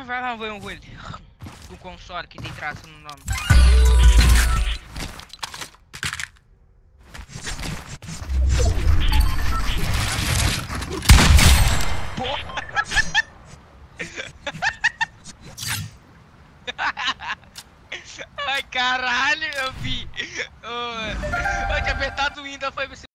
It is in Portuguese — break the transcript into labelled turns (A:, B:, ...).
A: vai lá ver um ele. Do console que tem traço no nome. Porra! Ai, caralho, eu vi. Eu tinha apertado o Windows, foi